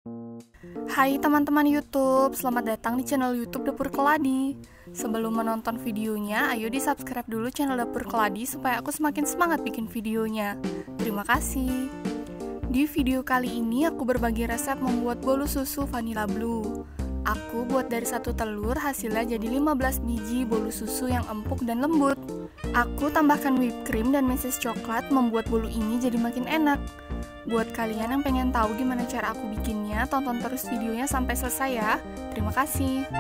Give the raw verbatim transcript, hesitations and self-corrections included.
Hai teman-teman YouTube, selamat datang di channel YouTube Dapur Keladi. Sebelum menonton videonya, ayo di subscribe dulu channel Dapur Keladi supaya aku semakin semangat bikin videonya. Terima kasih. Di video kali ini aku berbagi resep membuat bolu susu vanilla blue. Aku buat dari satu telur, hasilnya jadi lima belas biji bolu susu yang empuk dan lembut. Aku tambahkan whipped cream dan meses coklat membuat bolu ini jadi makin enak. Buat kalian yang pengen tahu gimana cara aku bikinnya, tonton terus videonya sampai selesai ya. Terima kasih.